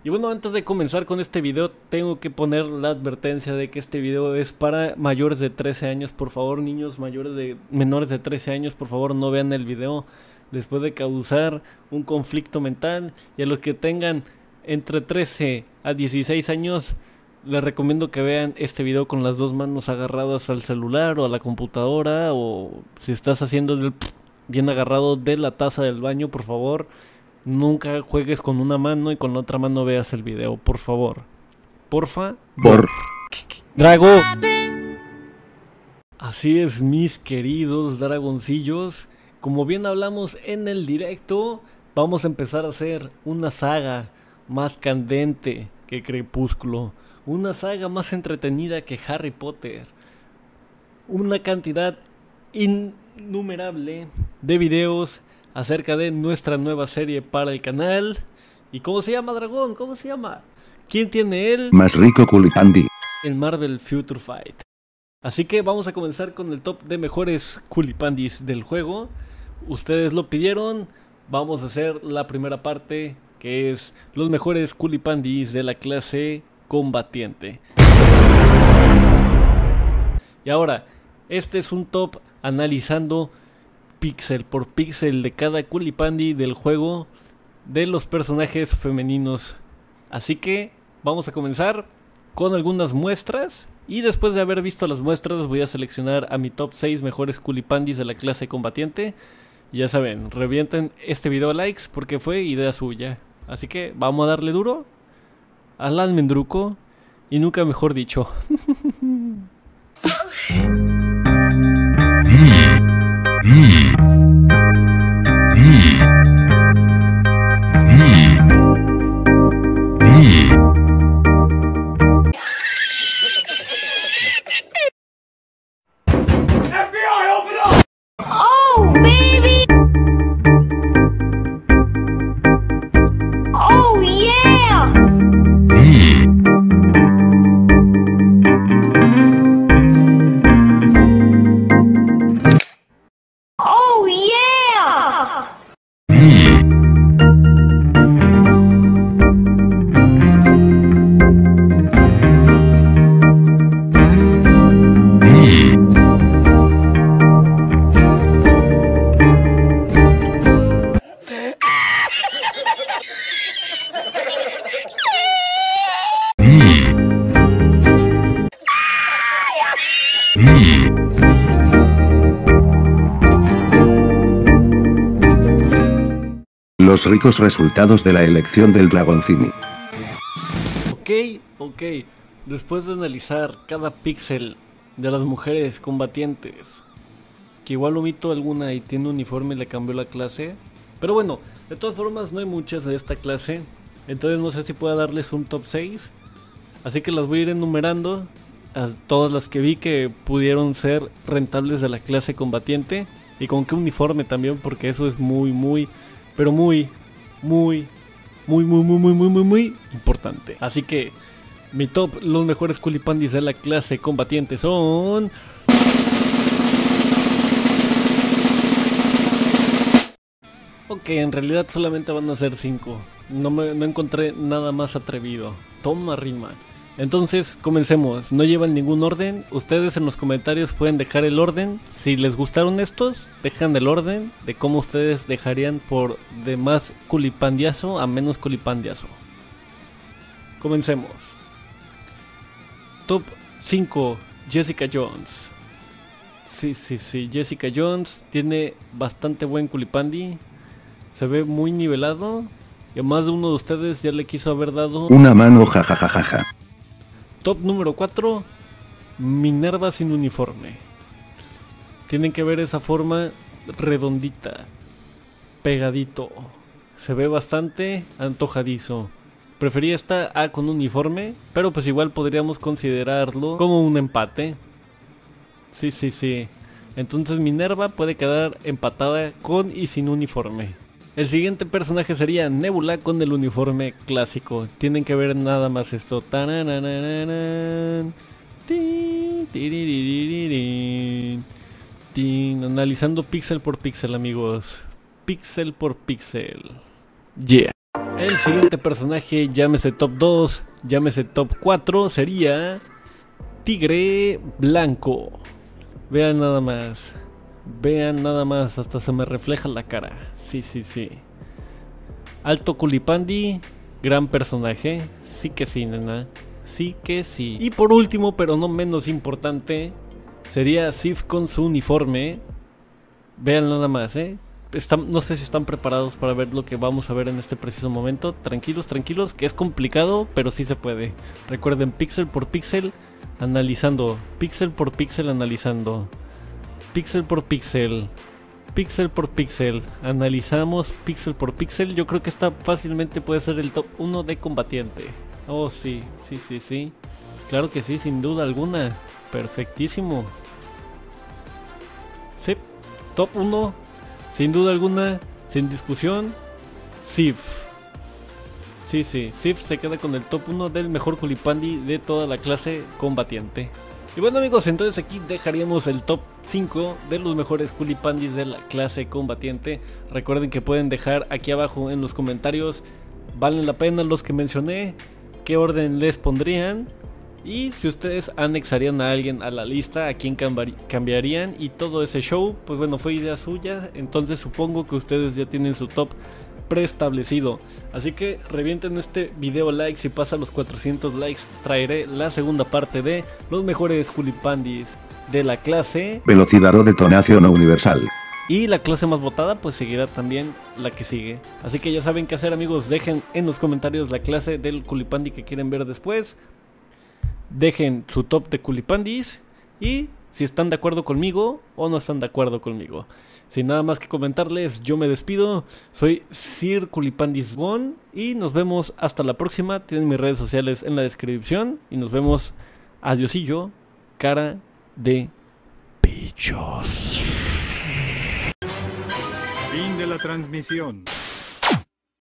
Y bueno, antes de comenzar con este video, tengo que poner la advertencia de que este video es para mayores de 13 años. Por favor, niños menores de 13 años, por favor, no vean el video. Les puede causar un conflicto mental. Y a los que tengan entre 13 a 16 años, les recomiendo que vean este video con las dos manos agarradas al celular o a la computadora. O si estás haciendo bien agarrado de la taza del baño, por favor, nunca juegues con una mano y con la otra mano veas el video, por favor. Porfa. Drago. Así es, mis queridos dragoncillos. Como bien hablamos en el directo, vamos a empezar a hacer una saga más candente que Crepúsculo. Una saga más entretenida que Harry Potter. Una cantidad innumerable de videos acerca de nuestra nueva serie para el canal. ¿Y cómo se llama, dragón? ¿Cómo se llama? ¿Quién tiene él? Más rico Culipandi. El Marvel Future Fight. Así que vamos a comenzar con el top de mejores Culipandis del juego. Ustedes lo pidieron. Vamos a hacer la primera parte, que es los mejores Culipandis de la clase combatiente. Y ahora, este es un top analizando píxel por píxel de cada Culipandi del juego, de los personajes femeninos. Así que vamos a comenzar con algunas muestras, y después de haber visto las muestras voy a seleccionar a mi top 6 mejores Culipandis de la clase combatiente. Y ya saben, revienten este video a likes porque fue idea suya. Así que vamos a darle duro al almendruco, y nunca mejor dicho. Oh, baby! Oh, yeah! Oh, yeah! Los ricos resultados de la elección del Dragoncini. Ok. Después de analizar cada píxel de las mujeres combatientes, que igual omito alguna y tiene uniforme y le cambió la clase, pero bueno, de todas formas no hay muchas de esta clase, entonces no sé si pueda darles un top 6, así que las voy a ir enumerando a todas las que vi que pudieron ser rentables de la clase combatiente, y con qué uniforme también, porque eso es muy importante. Así que mi top, los mejores Culipandis de la clase combatiente son... Ok, en realidad solamente van a ser 5. No encontré nada más atrevido. Toma rima. Entonces, comencemos. No llevan ningún orden. Ustedes en los comentarios pueden dejar el orden. Si les gustaron estos, dejan el orden de cómo ustedes dejarían por de más culipandiazo a menos culipandiazo. Comencemos. Top 5, Jessica Jones. Sí, Jessica Jones tiene bastante buen culipandi. Se ve muy nivelado. Y a más de uno de ustedes ya le quiso haber dado una mano, jajajaja. Top número 4, Minerva sin uniforme. Tienen que ver esa forma redondita, pegadito. Se ve bastante antojadizo. Prefería esta A con uniforme, pero pues igual podríamos considerarlo como un empate. Sí. Entonces Minerva puede quedar empatada con y sin uniforme. El siguiente personaje sería Nebula con el uniforme clásico. Tienen que ver nada más esto. Analizando píxel por píxel, amigos. Píxel por píxel. Yeah. El siguiente personaje, llámese top 2, llámese top 4, sería Tigre Blanco. Vean nada más, hasta se me refleja la cara. Sí. Alto Culipandi, gran personaje. Sí que sí, nena. Sí que sí. Y por último, pero no menos importante, sería Sif con su uniforme. Vean nada más, no sé si están preparados para ver lo que vamos a ver en este preciso momento. Tranquilos, que es complicado, pero sí se puede. Recuerden, píxel por píxel, analizando. Píxel por píxel, analizando. Píxel por píxel. Píxel por píxel. Analizamos píxel por píxel. Yo creo que esta fácilmente puede ser el top 1 de combatiente. Oh, sí. Claro que sí, sin duda alguna. Perfectísimo. Sí, top 1. Sin duda alguna, sin discusión, Sif. Sí, Sif se queda con el top 1 del mejor Culipandi de toda la clase combatiente. Y bueno amigos, entonces aquí dejaríamos el top 5 de los mejores Culipandis de la clase combatiente. Recuerden que pueden dejar aquí abajo en los comentarios, ¿valen la pena los que mencioné? ¿Qué orden les pondrían? Y si ustedes anexarían a alguien a la lista, ¿a quién cambiarían? Y todo ese show, pues bueno, fue idea suya. Entonces supongo que ustedes ya tienen su top preestablecido. Así que revienten este video like. Si pasa los 400 likes, traeré la segunda parte de los mejores Culipandis de la clase Velocidad o detonación universal. Y la clase más votada pues seguirá también la que sigue. Así que ya saben qué hacer amigos. Dejen en los comentarios la clase del Culipandi que quieren ver después. Dejen su top de Culipandis y si están de acuerdo conmigo o no están de acuerdo conmigo. Sin nada más que comentarles, yo me despido. Soy Sir Culipandis One y nos vemos hasta la próxima. Tienen mis redes sociales en la descripción y nos vemos. Adiosillo, cara de pillos. Fin de la transmisión.